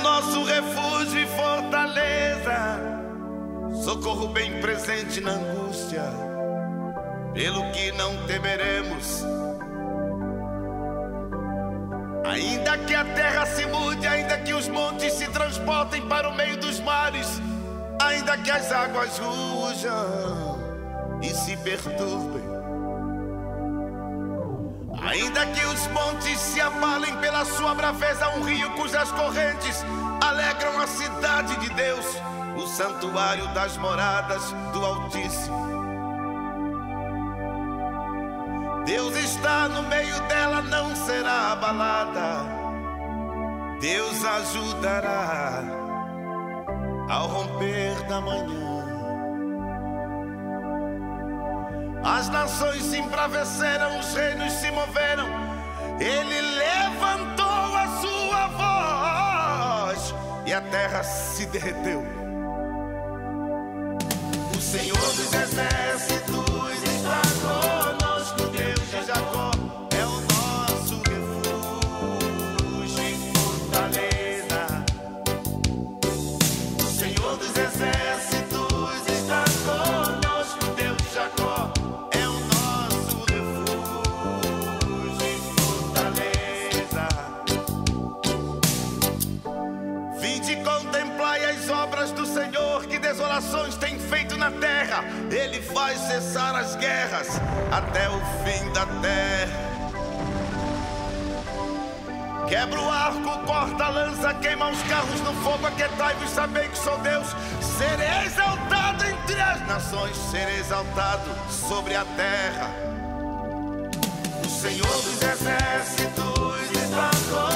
nosso refúgio e fortaleza, socorro bem presente na angústia, pelo que não temeremos. Ainda que a terra se mude, ainda que os montes se transportem para o meio dos mares, ainda que as águas rujam e se perturbem, ainda que os montes se abalem pela sua braveza, um rio cujas correntes alegram a cidade de Deus, o santuário das moradas do Altíssimo. Deus está no meio dela, não será abalada. Deus ajudará ao romper da manhã. As nações se embraveceram, os reinos se moveram. Ele levantou a sua voz e a terra se derreteu. O Senhor dos exércitos está conosco, Deus de Jacó é o nosso refúgio e fortaleza. O Senhor dos exércitos está conosco, Deus de Jacó é o nosso refúgio e fortaleza. Vinde e contemplai as obras do Senhor, que desolações tem feito na terra. Ele faz cessar as guerras até o fim da terra. Quebra o arco, corta a lança, queima os carros no fogo. Aquietai-vos, sabei que sou Deus. Serei exaltado entre as nações, serei exaltado sobre a terra. O Senhor dos exércitos está conosco.